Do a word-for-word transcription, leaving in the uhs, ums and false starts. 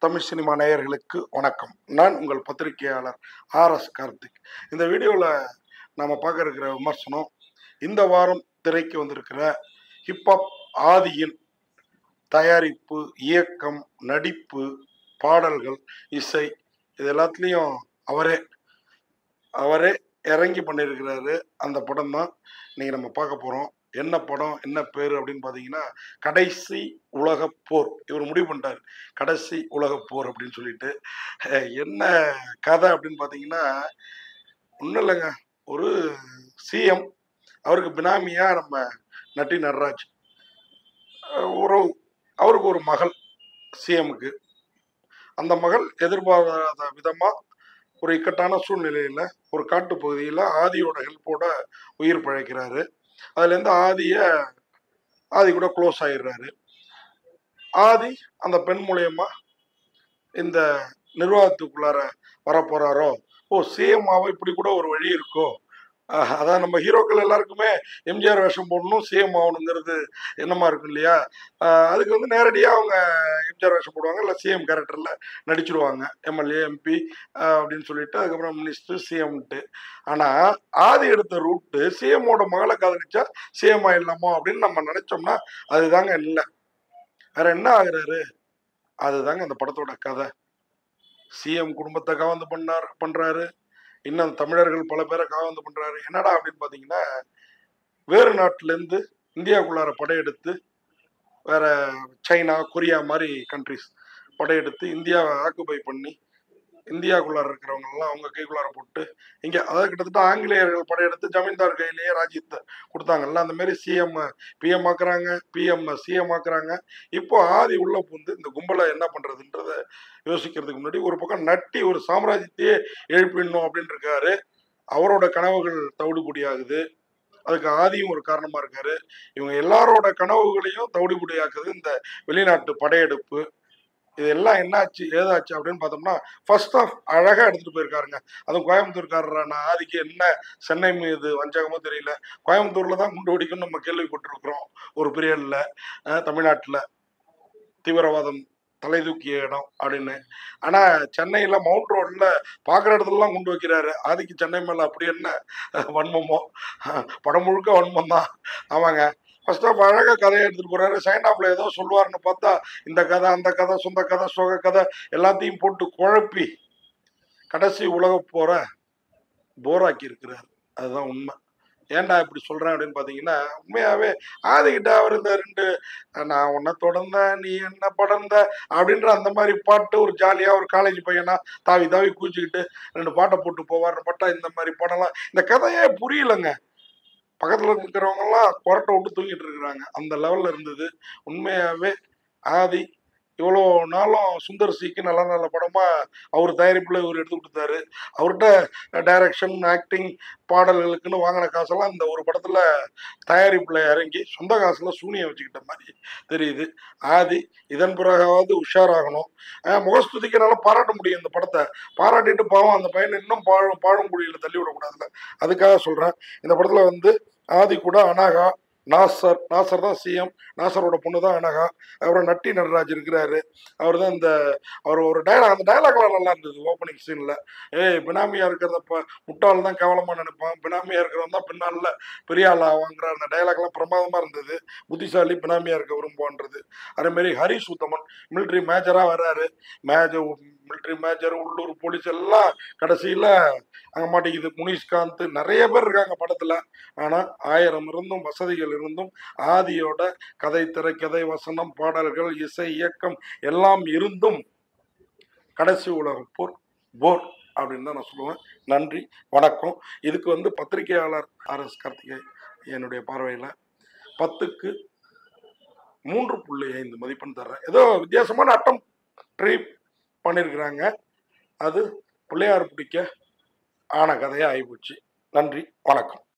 Tamil cinema நேயர்களுக்கு வணக்கம். நான் உங்கள் பத்திரிகையாளர் ஆர் எஸ் கார்த்திக். இந்த வீடியோவில் நாம் பார்க்க இருக்கிற விமர்சனம், இந்த வாரம் திரைக்கு வந்திருக்கிற ஹிப்ஹாப் ஆதியின் தயாரிப்பு, இயக்கம், நடிப்பு, பாடல்கள், இசை, இது எல்லாத்துலேயும் அவரே அவரே இறங்கி பண்ணியிருக்கிறாரு. அந்த படம் தான் இன்னைக்கு நம்ம பார்க்க போகிறோம். என்ன படம், என்ன பேர் அப்படின்னு பார்த்தீங்கன்னா, கடைசி உலக போர். இவர் முடிவு பண்ணிட்டார், கடைசி உலக போர் அப்படின்னு சொல்லிட்டு. என்ன கதை அப்படின்னு பார்த்தீங்கன்னா, ஒன்றும் இல்லைங்க, ஒரு சிஎம், அவருக்கு பினாமியா நம்ம நட்டி நடராஜ், ஒரு அவருக்கு ஒரு மகள் சிஎம்க்கு. அந்த மகள் எதிர்பாராத விதமாக ஒரு இக்கட்டான சூழ்நிலையில் ஒரு காட்டு பகுதியில் ஆதியோட ஹெல்ப்போட உயிர் பிழைக்கிறாரு. அதுலேருந்து ஆதிய ஆதி கூட க்ளோஸ் ஆயிடுறாரு. ஆதி அந்த பெண் மூலயமா இந்த நிர்வாகத்துக்குள்ளார வரப்போறாரோ, ஓ சிஎம்மாவை இப்படி கூட ஒரு வழி இருக்கோ, அதான் நம்ம ஹீரோக்கள் எல்லாருக்குமே எம்ஜிஆர் வேஷம் போடணும், சிஎம் ஆகணுங்கிறது என்னமா இருக்கும் இல்லையா. அதுக்கு வந்து நேரடியாக அவங்க எம்ஜிஆர் வேஷம் போடுவாங்க, இல்லை சிஎம் கேரக்டரில் நடிச்சிருவாங்க, எம்எல்ஏ எம்பி அப்படின்னு சொல்லிட்டு, அதுக்கப்புறம் மினிஸ்டர் சிஎம்ட்டு. ஆனால் ஆதி எடுத்த ரூட்டு சிஎம்மோட மகளை காதலிச்சா சிஎம் ஆயிடலாமோ அப்படின்னு நம்ம நினைச்சோம்னா அதுதாங்க இல்லை. வேற என்ன ஆகுறாரு, அதுதாங்க அந்த படத்தோட கதை. சிஎம் குடும்பத்தை காவந்து பண்ணார் பண்றாரு, இன்னும் தமிழர்கள் பல பேரை காவந்து பண்றாரு. என்னடா அப்படின்னு பார்த்தீங்கன்னா, வேறு நாட்டிலேருந்து இந்தியாவுக்குள்ளார படையெடுத்து, வேற சைனா, கொரியா மாதிரி கண்ட்ரிஸ் படையெடுத்து இந்தியாவை ஆக்குபை பண்ணி, இந்தியாவுக்குள்ளார இருக்கிறவங்கெல்லாம் அவங்க கைக்குள்ளார போட்டு இங்கே, அதாவது கிட்டத்தட்ட ஆங்கிலேயர்கள் படையெடுத்து ஜமீன்தார் கையிலேயே ராஜ்யத்தை கொடுத்தாங்கல்ல, அந்த மாதிரி சிஎம் பிஎம் ஆக்குறாங்க, பிஎம் சிஎம் ஆக்குறாங்க. இப்போ ஆதி உள்ள பூந்து இந்த கும்பலை என்ன பண்றதுன்றத யோசிக்கிறதுக்கு முன்னாடி ஒரு பக்கம் நட்டி ஒரு சாம்ராஜ்யத்தையே எழுப்பிடணும் அப்படின்னு இருக்காரு. அவரோட கனவுகள் தவிடுபொடி ஆகுது. அதுக்கு ஆதியும் ஒரு காரணமா இருக்காரு. இவங்க எல்லாரோட கனவுகளையும் தவிடுபொடி ஆக்குது இந்த வெளிநாட்டு படையெடுப்பு. இதெல்லாம் என்னாச்சு ஏதாச்சு அப்படின்னு பார்த்தோம்னா, ஃபர்ஸ்ட் ஆஃப் அழகாக எடுத்துகிட்டு போயிருக்காருங்க. அதுவும் கோயம்புத்தூர்காரரான ஆதிக்கு என்ன சென்னை மீது வஞ்சகமோ தெரியல, கோயம்புத்தூரில் தான் குண்டு வெடிக்கும்னு நம்ம கேள்விப்பட்டிருக்கிறோம் ஒரு பீரியடில், தமிழ்நாட்டில் தீவிரவாதம் தலை தூக்கிய இடம் அப்படின்னு. ஆனால் சென்னையில் மவுண்ட் ரோடில் பார்க்குற இடத்துலலாம் குண்டு வைக்கிறாரு. ஆதிக்கு சென்னை மேலே அப்படி என்ன வன்மமோ, படம் முழுக்க வன்மம் தான். ஆமாங்க, ஃபர்ஸ்ட் ஆஃப் அழகாக கதையை எடுத்துகிட்டு போகிறாரு. செகண்ட் ஆஃப்ல ஏதோ சொல்லுவார்னு பார்த்தா இந்த கதை அந்த கதை சொந்த கதை சோக கதை எல்லாத்தையும் போட்டு குழப்பி கடைசி உலக போற போராக்கி இருக்கிறார். அதுதான் உண்மை. ஏன்டா இப்படி சொல்கிறேன் அப்படின்னு பார்த்தீங்கன்னா, உண்மையாகவே ஆதிக்கிட்ட அவர் இந்த ரெண்டு நான் உன்னை தொடர்ந்த நீ என்ன படர்ந்த அப்படின்ற அந்த மாதிரி பாட்டு, ஒரு ஜாலியாக ஒரு காலேஜ் பையனா தாவி தாவி கூச்சிக்கிட்டு ரெண்டு பாட்டை போட்டு போவார்னு பாட்டா இந்த மாதிரி படம்லாம், இந்த கதையே புரியலைங்க. பக்கத்தில் இருக்கிறவங்கலாம் கொரட்டை விட்டு தூங்கிட்டு இருக்கிறாங்க. அந்த லெவலில் இருந்தது. உண்மையாகவே ஆதி இவ்வளோ நாளும் சுந்தர் சிக்கு நல்ல நல்ல படமாக அவர் தயாரிப்பில் இவர் எடுத்து கொடுத்தாரு. அவர்கிட்ட டைரக்ஷன், ஆக்டிங், பாடல்களுக்குன்னு வாங்கின காசெல்லாம் இந்த ஒரு படத்தில் தயாரிப்பில் இறங்கி சொந்த காசில் சூனியை வச்சுக்கிட்ட மாதிரி தெரியுது. ஆதி இதன் பிறகாவது உஷாராகணும். முகஸ்துதிக்கு நல்லா பாராட்ட முடியும் இந்த படத்தை. பாராட்டிட்டு பாவம் அந்த பையனை இன்னும் பாழும் பாழுங்குடியில் தள்ளி விடக்கூடாதுல்ல, அதுக்காக சொல்கிறேன். இந்த படத்தில் வந்து ஆதி கூட அனாகா, நாசர் நாசர் தான் சிஎம், நாசரோட பொண்ணு தான் அனகா, அப்புறம் நட்டி நடராஜ் இருக்கிறாரு. அவர் தான் இந்த அவர் ஒரு டைலாக், அந்த டைலாக்லாம் நல்லா இருந்தது ஓப்பனிங் சீனில். ஏய் பினாமியாக இருக்கிறதப்ப முட்டாள் தான் கேவலமாக நினைப்பான், பினாமியாக இருக்கிறவன் தான் பின்னால பெரிய ஆள் ஆவாங்கிற அந்த டைலாக்லாம் பிரமாதமாக இருந்தது. புத்திசாலி பினாமியாக இருக்க விரும்புவான்றது. அதேமாரி ஹரிஷ் உத்தமன் மிலிட்ரி மேஜராக வர்றாரு. மேஜர் மிலிட்ரி மேஜர், உள்ளூர் போலீஸ் எல்லாம் கடைசியில் அங்கே மாட்டேங்குது. முனிஷ்காந்த் நிறைய பேர் இருக்காங்க படத்தில். ஆனால் ஆயிரம் இருந்தும் வசதிகள் இருந்தும் ஆதியோட கதை, திரைக்கதை, வசனம், பாடல்கள், இசை, இயக்கம் எல்லாம் இருந்தும் கடைசி உலக போர் போர் அப்படின்னு தான் நான் சொல்லுவேன். நன்றி, வணக்கம். இதுக்கு வந்து பத்திரிகையாளர் ஆர் எஸ் கார்த்திகை என்னுடைய பார்வையில் பத்துக்கு மூன்று புள்ளி ஐந்து மதிப்பெண் தர்றேன். ஏதோ வித்தியாசமான அட்டம் ட்ரை பண்ணியிருக்கிறாங்க. அது பிள்ளையார் பிடிக்க ஆன கதையாக ஆகிப்போச்சு. நன்றி, வணக்கம்.